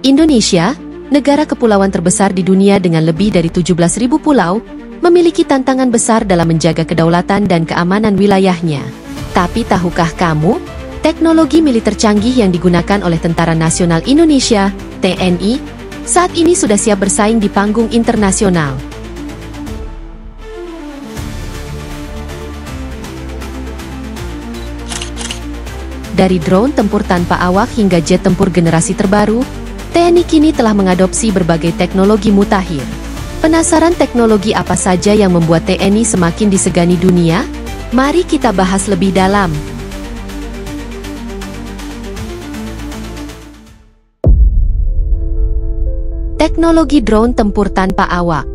Indonesia, negara kepulauan terbesar di dunia dengan lebih dari 17.000 pulau, memiliki tantangan besar dalam menjaga kedaulatan dan keamanan wilayahnya. Tapi tahukah kamu, teknologi militer canggih yang digunakan oleh Tentara Nasional Indonesia, TNI, saat ini sudah siap bersaing di panggung internasional. Dari drone tempur tanpa awak hingga jet tempur generasi terbaru, TNI kini telah mengadopsi berbagai teknologi mutakhir. Penasaran teknologi apa saja yang membuat TNI semakin disegani dunia? Mari kita bahas lebih dalam. Teknologi drone tempur tanpa awak.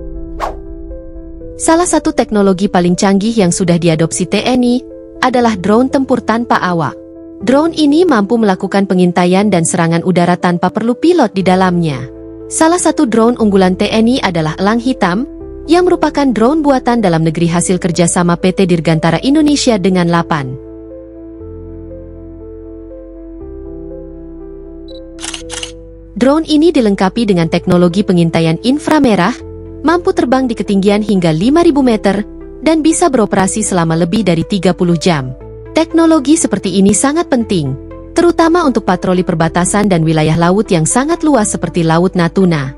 Salah satu teknologi paling canggih yang sudah diadopsi TNI adalah drone tempur tanpa awak. Drone ini mampu melakukan pengintaian dan serangan udara tanpa perlu pilot di dalamnya. Salah satu drone unggulan TNI adalah Elang Hitam, yang merupakan drone buatan dalam negeri hasil kerjasama PT Dirgantara Indonesia dengan Lapan. Drone ini dilengkapi dengan teknologi pengintaian inframerah, mampu terbang di ketinggian hingga 5.000 meter, dan bisa beroperasi selama lebih dari 30 jam. Teknologi seperti ini sangat penting, terutama untuk patroli perbatasan dan wilayah laut yang sangat luas seperti Laut Natuna.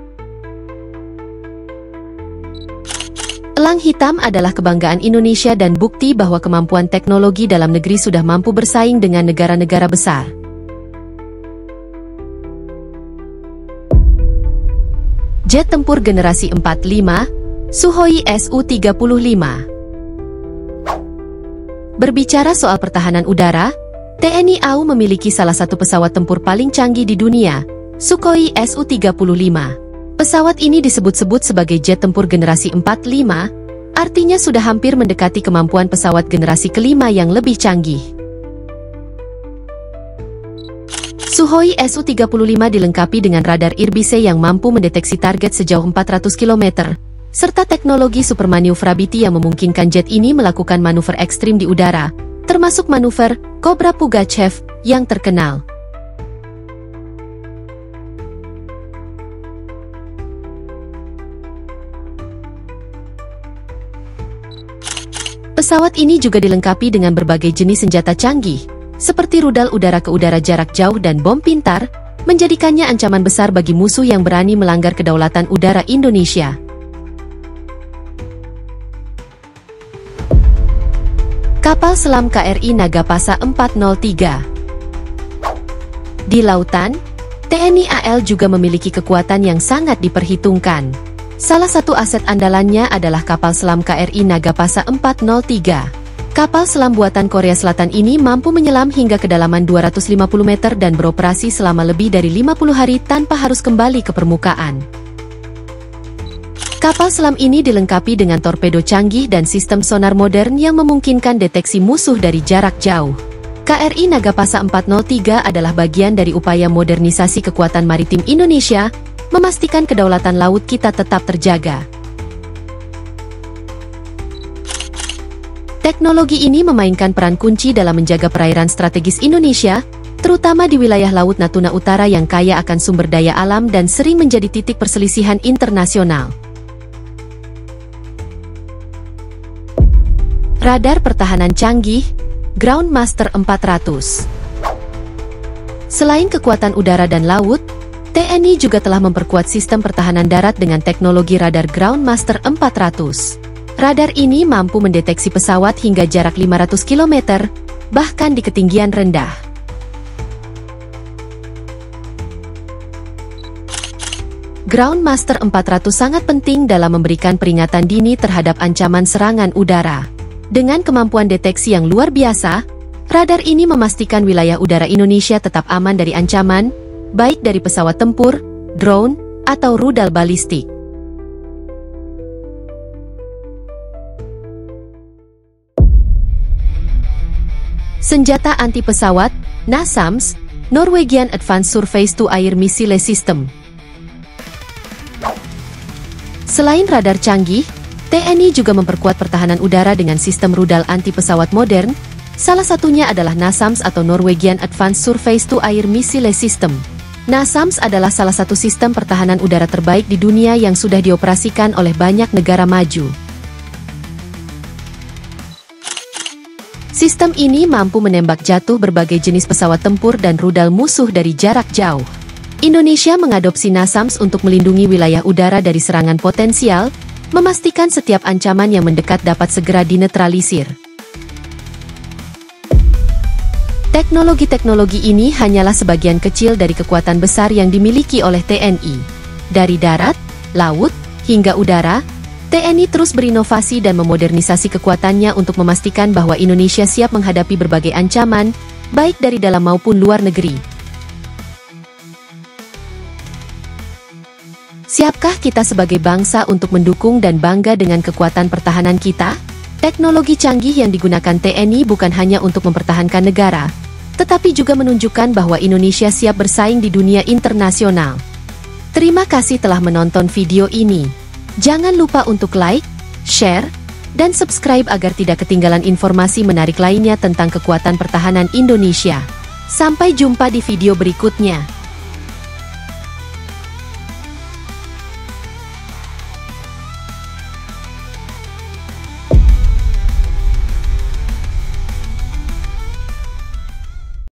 Elang Hitam adalah kebanggaan Indonesia dan bukti bahwa kemampuan teknologi dalam negeri sudah mampu bersaing dengan negara-negara besar. Jet tempur generasi 45, Sukhoi Su-35. Berbicara soal pertahanan udara, TNI AU memiliki salah satu pesawat tempur paling canggih di dunia, Sukhoi Su-35. Pesawat ini disebut-sebut sebagai jet tempur generasi 45, artinya sudah hampir mendekati kemampuan pesawat generasi kelima yang lebih canggih. Sukhoi Su-35 dilengkapi dengan radar Irbise yang mampu mendeteksi target sejauh 400 km, serta teknologi supermaneuverability yang memungkinkan jet ini melakukan manuver ekstrim di udara, termasuk manuver Cobra Pugachev yang terkenal. Pesawat ini juga dilengkapi dengan berbagai jenis senjata canggih, seperti rudal udara ke udara jarak jauh dan bom pintar, menjadikannya ancaman besar bagi musuh yang berani melanggar kedaulatan udara Indonesia. Kapal selam KRI Nagapasa 403. Di lautan, TNI AL juga memiliki kekuatan yang sangat diperhitungkan. Salah satu aset andalannya adalah kapal selam KRI Nagapasa 403. Kapal selam buatan Korea Selatan ini mampu menyelam hingga kedalaman 250 meter dan beroperasi selama lebih dari 50 hari tanpa harus kembali ke permukaan. Kapal selam ini dilengkapi dengan torpedo canggih dan sistem sonar modern yang memungkinkan deteksi musuh dari jarak jauh. KRI Nagapasa 403 adalah bagian dari upaya modernisasi kekuatan maritim Indonesia, memastikan kedaulatan laut kita tetap terjaga. Teknologi ini memainkan peran kunci dalam menjaga perairan strategis Indonesia, terutama di wilayah Laut Natuna Utara yang kaya akan sumber daya alam dan sering menjadi titik perselisihan internasional. Radar pertahanan canggih, Ground Master 400. Selain kekuatan udara dan laut, TNI juga telah memperkuat sistem pertahanan darat dengan teknologi radar Ground Master 400. Radar ini mampu mendeteksi pesawat hingga jarak 500 km, bahkan di ketinggian rendah. Ground Master 400 sangat penting dalam memberikan peringatan dini terhadap ancaman serangan udara. Dengan kemampuan deteksi yang luar biasa, radar ini memastikan wilayah udara Indonesia tetap aman dari ancaman, baik dari pesawat tempur, drone, atau rudal balistik. Senjata anti pesawat, NASAMS, Norwegian Advanced Surface to Air Missile System. Selain radar canggih, TNI juga memperkuat pertahanan udara dengan sistem rudal anti pesawat modern, salah satunya adalah NASAMS atau Norwegian Advanced Surface to Air Missile System. NASAMS adalah salah satu sistem pertahanan udara terbaik di dunia yang sudah dioperasikan oleh banyak negara maju. Sistem ini mampu menembak jatuh berbagai jenis pesawat tempur dan rudal musuh dari jarak jauh. Indonesia mengadopsi NASAMS untuk melindungi wilayah udara dari serangan potensial, memastikan setiap ancaman yang mendekat dapat segera dinetralisir. Teknologi-teknologi ini hanyalah sebagian kecil dari kekuatan besar yang dimiliki oleh TNI. Dari darat, laut, hingga udara, TNI terus berinovasi dan memodernisasi kekuatannya untuk memastikan bahwa Indonesia siap menghadapi berbagai ancaman, baik dari dalam maupun luar negeri. Siapkah kita sebagai bangsa untuk mendukung dan bangga dengan kekuatan pertahanan kita? Teknologi canggih yang digunakan TNI bukan hanya untuk mempertahankan negara, tetapi juga menunjukkan bahwa Indonesia siap bersaing di dunia internasional. Terima kasih telah menonton video ini. Jangan lupa untuk like, share, dan subscribe agar tidak ketinggalan informasi menarik lainnya tentang kekuatan pertahanan Indonesia. Sampai jumpa di video berikutnya.